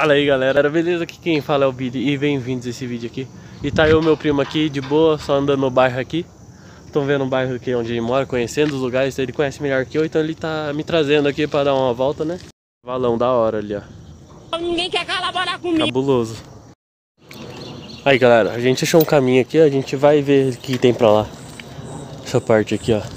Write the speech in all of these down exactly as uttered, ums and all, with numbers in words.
Fala aí galera, beleza? Aqui quem fala é o Billy e bem-vindos a esse vídeo aqui. E tá eu, meu primo aqui, de boa, só andando no bairro aqui. Estão vendo o bairro aqui onde ele mora, conhecendo os lugares, ele conhece melhor que eu. Então ele tá me trazendo aqui pra dar uma volta, né? Valão da hora ali, ó. Ninguém quer colaborar comigo. Cabuloso. Aí galera, a gente achou um caminho aqui, a gente vai ver o que tem pra lá. Essa parte aqui, ó.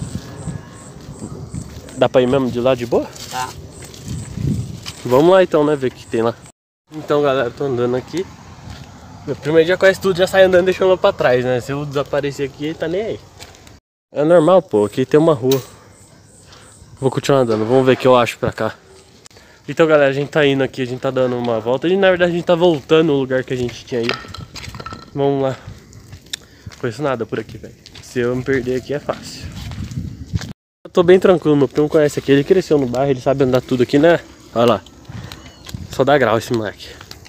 Dá pra ir mesmo de lá de boa? Tá. Vamos lá então, né, ver o que tem lá. Então galera, tô andando aqui. Meu primo já conhece tudo, já sai andando deixando pra trás, né? Se eu desaparecer aqui, ele tá nem aí. É normal, pô, aqui tem uma rua. Vou continuar andando, vamos ver o que eu acho pra cá. Então galera, a gente tá indo aqui, a gente tá dando uma volta. E na verdade a gente tá voltando no lugar que a gente tinha ido. Vamos lá. Não conheço nada por aqui, velho. Se eu me perder aqui é fácil. Eu tô bem tranquilo, meu primo conhece aqui. Ele cresceu no bairro, ele sabe andar tudo aqui, né? Olha lá. Só dá grau esse moleque.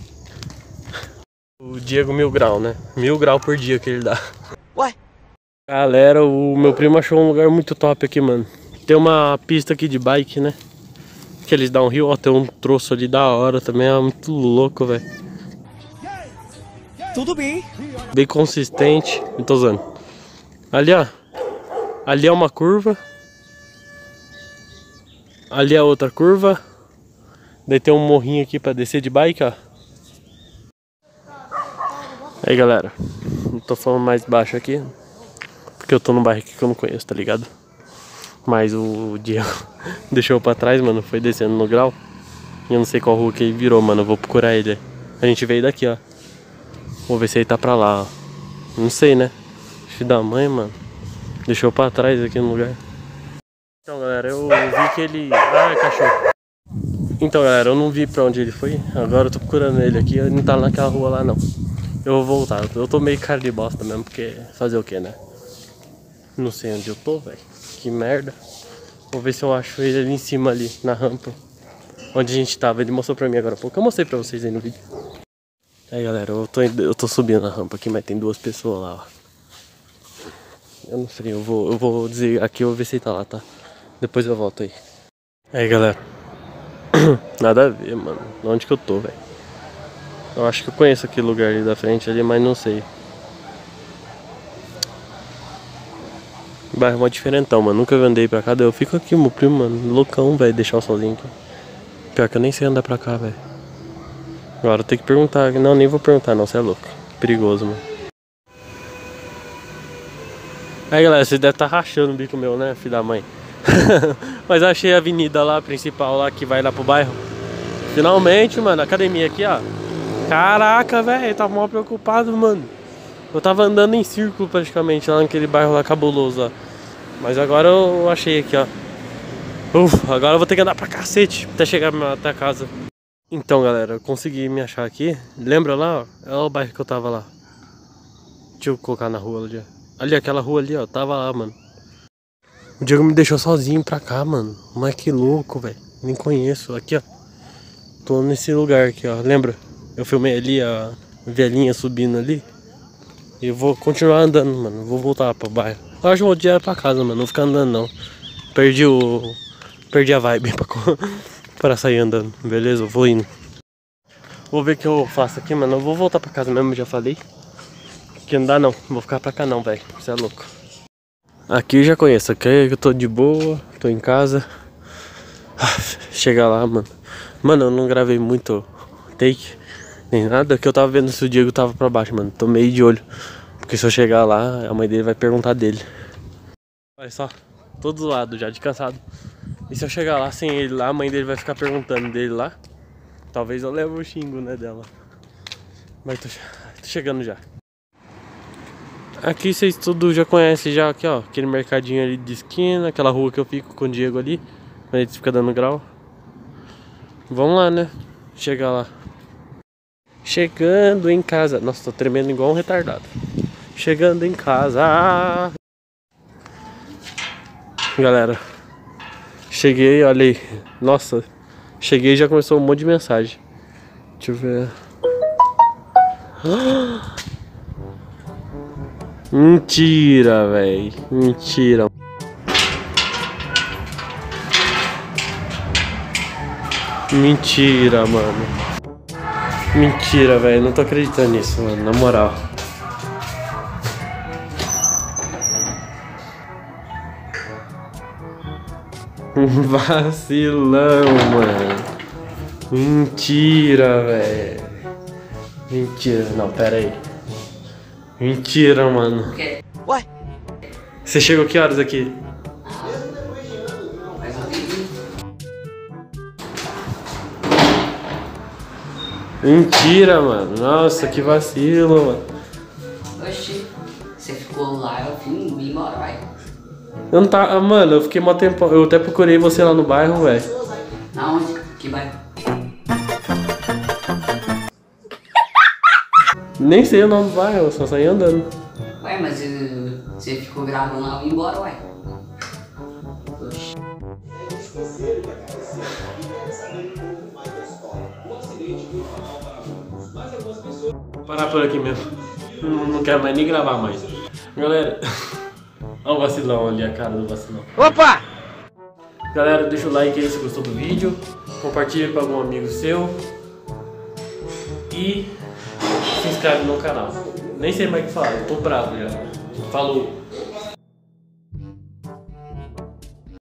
O Diego mil grau, né? Mil grau por dia que ele dá. Ué? Galera, o meu primo achou um lugar muito top aqui, mano. Tem uma pista aqui de bike, né? Que eles dão um rio, ó, tem um troço ali da hora também, é muito louco, velho. Tudo bem. Bem consistente, não tô usando. Ali, ó. Ali é uma curva. Ali é outra curva. Daí tem um morrinho aqui pra descer de bike, ó. Aí, galera. Não tô falando mais baixo aqui, porque eu tô num bairro aqui que eu não conheço, tá ligado? Mas o Diego deixou pra trás, mano. Foi descendo no grau. E eu não sei qual rua que ele virou, mano. Eu vou procurar ele. A gente veio daqui, ó. Vou ver se ele tá pra lá, ó. Não sei, né? Filho da mãe, mano. Deixou pra trás aqui no lugar. Então, galera, eu vi que ele... Ah, cachorro. Então, galera, eu não vi pra onde ele foi. Agora eu tô procurando ele aqui. Ele não tá naquela rua lá, não. Eu vou voltar. Eu tô meio cara de bosta mesmo, porque... Fazer o que, né? Não sei onde eu tô, velho. Que merda. Vou ver se eu acho ele ali em cima, ali, na rampa. Onde a gente tava. Ele mostrou pra mim agora há pouco. Eu mostrei pra vocês aí no vídeo. Aí, galera, eu tô, eu tô subindo a rampa aqui, mas tem duas pessoas lá, ó. Eu não sei, eu vou, eu vou dizer aqui, eu vou ver se ele tá lá, tá? Depois eu volto aí. Aí, galera. Nada a ver, mano. Onde que eu tô, velho? Eu acho que eu conheço aquele lugar ali da frente ali, mas não sei. Bairro mó diferentão, mano. Nunca andei pra cá, daí eu fico aqui, meu primo, mano. Loucão, velho, deixar eu sozinho aqui. Pior que eu nem sei andar pra cá, velho. Agora eu tenho que perguntar. Não, nem vou perguntar, não. Você é louco. Perigoso, mano. Aí, galera, vocês devem estar rachando o bico meu, né, filho da mãe? Mas eu achei a avenida lá, principal lá, que vai lá pro bairro. Finalmente, mano, a academia aqui, ó. Caraca, velho, eu tava mal preocupado, mano. Eu tava andando em círculo praticamente lá naquele bairro lá cabuloso, ó. Mas agora eu achei aqui, ó. Uf, agora eu vou ter que andar pra cacete até chegar até a casa. Então, galera, eu consegui me achar aqui. Lembra lá, ó? É o bairro que eu tava lá. Deixa eu colocar na rua ali, ó. Ali, aquela rua ali, ó. Tava lá, mano. O Diego me deixou sozinho pra cá, mano. Mas que louco, velho. Nem conheço. Aqui, ó. Tô nesse lugar aqui, ó. Lembra? Eu filmei ali a velhinha subindo ali. E eu vou continuar andando, mano. Vou voltar pro bairro. Eu acho que eu vou direto pra casa, mano. Não vou ficar andando, não. Perdi o... Perdi a vibe pra... Pra sair andando, beleza? Eu vou indo. Vou ver o que eu faço aqui, mano. Eu vou voltar pra casa mesmo, já falei. Que não dá não, não vou ficar pra cá não, velho. Você é louco. Aqui eu já conheço, aqui eu tô de boa, tô em casa. Chegar lá, mano. Mano, eu não gravei muito take, nem nada, que eu tava vendo se o Diego tava pra baixo, mano. Tô meio de olho. Porque se eu chegar lá, a mãe dele vai perguntar dele. Olha só, tô do lado já, de cansado. E se eu chegar lá sem ele lá, a mãe dele vai ficar perguntando dele lá. Talvez eu leve o xingo, né, dela. Mas tô, tô chegando já. Aqui vocês tudo já conhecem já, aqui ó. Aquele mercadinho ali de esquina, aquela rua que eu fico com o Diego ali. Quando ele fica dando grau. Vamos lá, né? Chegar lá. Chegando em casa. Nossa, tô tremendo igual um retardado. Chegando em casa. Galera. Cheguei, olha aí. Nossa, cheguei e já começou um monte de mensagem. Deixa eu ver. Mentira, velho. Mentira. Mentira, mano. Mentira, velho. Não tô acreditando nisso, mano. Na moral. Vacilão, mano. Mentira, velho. Mentira. Não, pera aí. Mentira, mano. Ué? Você chegou que horas aqui? Mentira, mano. Nossa, que vacilo, mano. Oxi, você ficou lá, eu vim embora, vai. Eu não tá. Mano, eu fiquei mó tempo. Eu até procurei você lá no bairro, velho. Aonde? Que bairro? Nem sei o nome do bairro, eu só saí andando. Ué, mas uh, você ficou gravando lá, eu vim embora, ué. Oxi. Vou parar por aqui mesmo. Não, não quero mais nem gravar mais. Galera, olha o vacilão ali, a cara do vacilão. Opa! Galera, deixa o like aí se gostou do vídeo. Compartilha para algum amigo seu. E se inscreve no canal. Nem sei mais o que falar, eu tô bravo já. Falou!